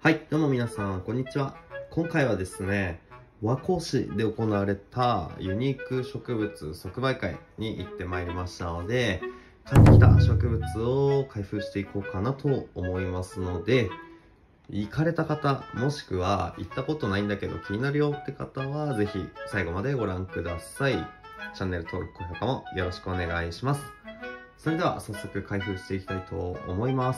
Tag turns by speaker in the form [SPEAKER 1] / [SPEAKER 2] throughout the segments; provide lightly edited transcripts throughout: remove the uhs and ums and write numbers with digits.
[SPEAKER 1] はい、どうも皆さん、こんにちは。今回はですね、和光市で行われたユニーク植物即売会に行ってまいりましたので、買ってきた植物を開封していこうかなと思いますので、行かれた方、もしくは行ったことないんだけど気になるよって方は、ぜひ最後までご覧ください。チャンネル登録、高評価もよろしくお願いします。それでは早速開封していきたいと思います。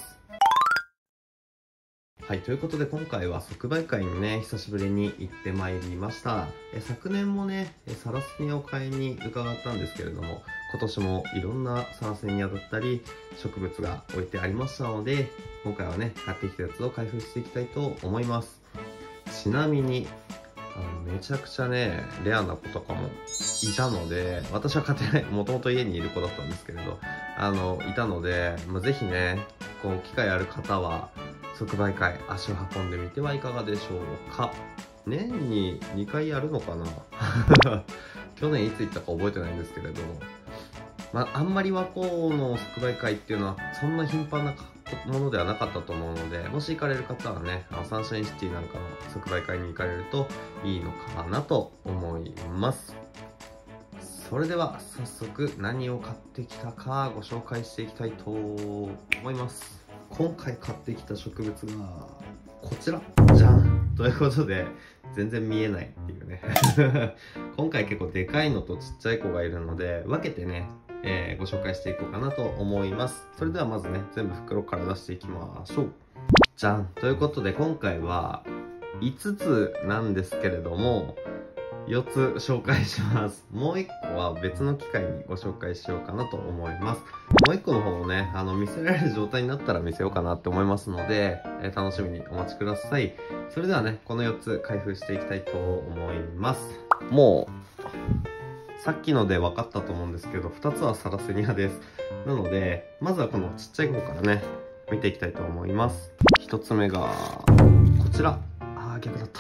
[SPEAKER 1] はい、ということで今回は即売会にね、久しぶりに行ってまいりました。昨年もね、サラセニアを買いに伺ったんですけれども、今年もいろんなサラセニアだったり、植物が置いてありましたので、今回はね、買ってきたやつを開封していきたいと思います。ちなみに、めちゃくちゃね、レアな子とかもいたので、私は買ってない、もともと家にいる子だったんですけれど、いたので、ぜひね、こう、機会ある方は、即売会足を運んでみてはいかがでしょうか。年に2回やるのかな去年いつ行ったか覚えてないんですけれど、あんまり和光の即売会っていうのはそんな頻繁なものではなかったと思うので、もし行かれる方はね、サンシャインシティなんかの即売会に行かれるといいのかなと思います。それでは早速何を買ってきたかご紹介していきたいと思います。今回買ってきた植物がこちらじゃんということで、全然見えないっていうね今回結構でかいのとちっちゃい子がいるので分けてね、ご紹介していこうかなと思います。それではまずね、全部袋から出していきましょう。じゃんということで、今回は5つなんですけれども4つ紹介します。もう1個は別の機会にご紹介しようかなと思います。もう1個の方をね、見せられる状態になったら見せようかなって思いますので、楽しみにお待ちください。それではね、この4つ開封していきたいと思います。もう、さっきので分かったと思うんですけど、2つはサラセニアです。なので、まずはこのちっちゃい方からね、見ていきたいと思います。1つ目が、こちら。逆だった。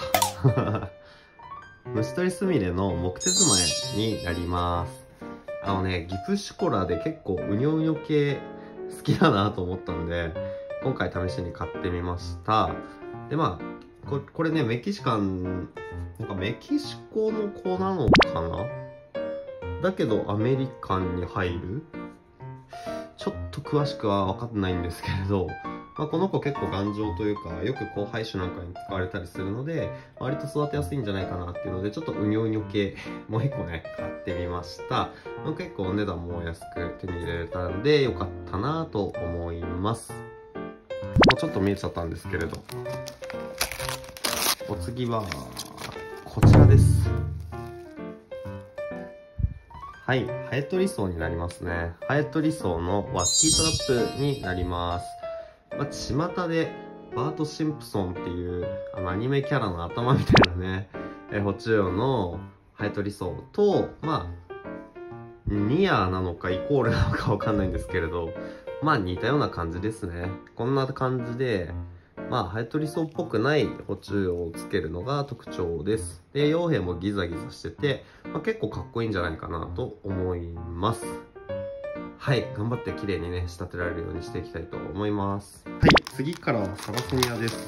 [SPEAKER 1] 虫取りスミレの木手妻になります。ギプシコラで結構うにょうにょ系好きだなと思ったんで、今回試しに買ってみました。で、これね、メキシコの子なのかな？だけどアメリカンに入る？ちょっと詳しくは分かってないんですけれど、この子結構頑丈というか、よく交配種なんかに使われたりするので、割と育てやすいんじゃないかなっていうので、ちょっとうにょうにょ系、もう一個ね、買ってみました。結構お値段も安く手に入れれたんで、よかったなと思います。ちょっと見えちゃったんですけれど。お次は、こちらです。はい、ハエトリソウになりますね。ハエトリソウのワッキートラップになります。巷でバート・シンプソンっていうアニメキャラの頭みたいなね、ホチュウのハエトリソウと、ニアなのかイコールなのかわかんないんですけれど、似たような感じですね。こんな感じで、ハエトリソウっぽくないホチュウをつけるのが特徴です。で、葉柄もギザギザしてて、結構かっこいいんじゃないかなと思います。はい、頑張って綺麗にね、仕立てられるようにしていきたいと思います。はい、次からはサラセニアです。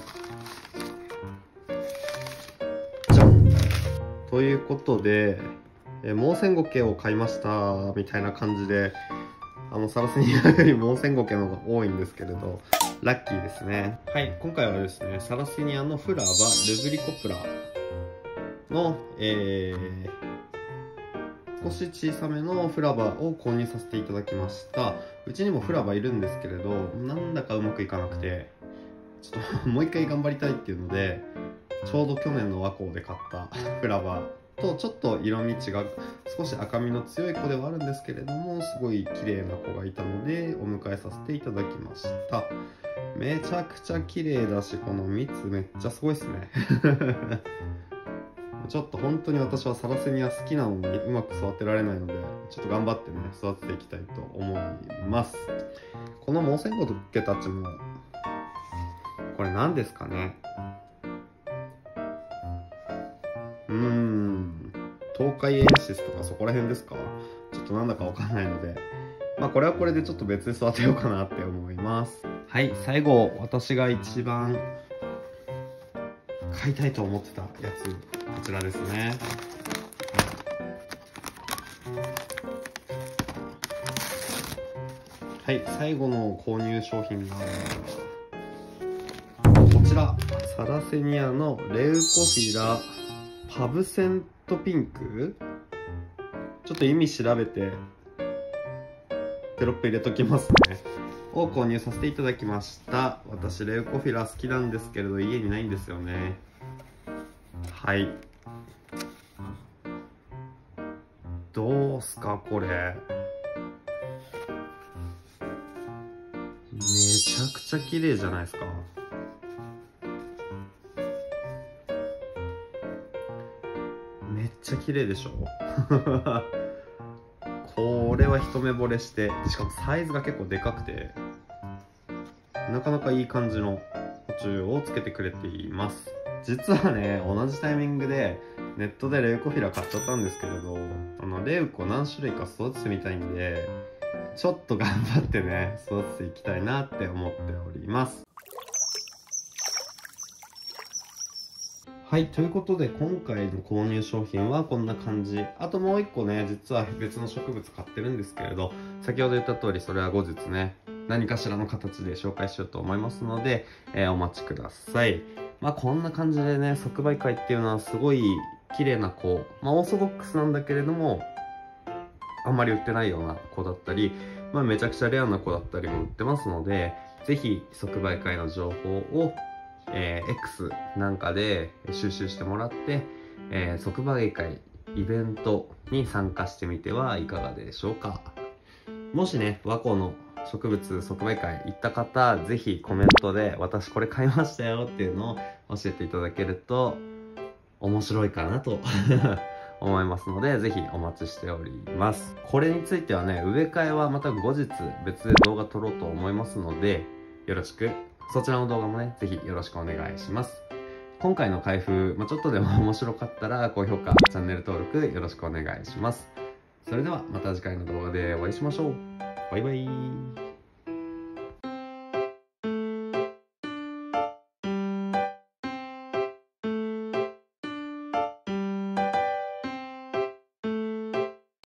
[SPEAKER 1] じゃんということで、モウセンゴケを買いましたみたいな感じで、サラセニアよりモウセンゴケの方が多いんですけれど、ラッキーですね。はい、今回はですね、サラセニアのフラバ・ルブリコプラの、少し小さめのフラバを購入させていただきました。うちにもフラバいるんですけれど、なんだかうまくいかなくて、ちょっともう一回頑張りたいっていうので、ちょうど去年の和光で買ったフラバとちょっと色味違う、少し赤みの強い子ではあるんですけれども、すごい綺麗な子がいたのでお迎えさせていただきました。めちゃくちゃ綺麗だし、この蜜めっちゃすごいですねちょっと本当に私はサラセニア好きなのにうまく育てられないので、ちょっと頑張ってね、育てていきたいと思います。このモウセンゴケたちも、これ何ですかね。東海エンシスとかそこら辺ですか？ちょっとなんだかわかんないので、これはこれでちょっと別で育てようかなって思います。はい、最後、私が一番買いたいと思ってたやつ、こちらですね。はい、最後の購入商品がこちら、サラセニアのレウコフィラパブセントピンク。ちょっと意味調べてテロップ入れときますね。を購入させていただきました。私レウコフィラ好きなんですけれど家にないんですよね。はい、どうすかこれ。めちゃくちゃ綺麗じゃないですか。めっちゃ綺麗でしょこれは一目惚れして、しかもサイズが結構でかくて、なかなかいい感じの補充をつけてくれています。実はね、同じタイミングでネットでレウコフィラ買っちゃったんですけれど、レウコ何種類か育ててみたいんで、ちょっと頑張ってね、育てていきたいなって思っております。はい、ということで今回の購入商品はこんな感じ。あともう一個ね、実は別の植物買ってるんですけれど、先ほど言った通りそれは後日ね、何かしらの形で紹介しようと思いますので、お待ちください。まあこんな感じでね、即売会っていうのはすごい綺麗な子、まあオーソドックスなんだけれども、あんまり売ってないような子だったり、まあめちゃくちゃレアな子だったりも売ってますので、ぜひ即売会の情報をX なんかで収集してもらって、即売会イベントに参加してみてはいかがでしょうか。もしね、和光の植物即売会行った方、ぜひコメントで私これ買いましたよっていうのを教えていただけると面白いかなと思いますので、ぜひお待ちしております。これについてはね、植え替えはまた後日別で動画撮ろうと思いますので、よろしく。そちらの動画もね、ぜひよろしくお願いします。今回の開封、ちょっとでも面白かったら高評価、チャンネル登録よろしくお願いします。それではまた次回の動画でお会いしましょう。バイバイ。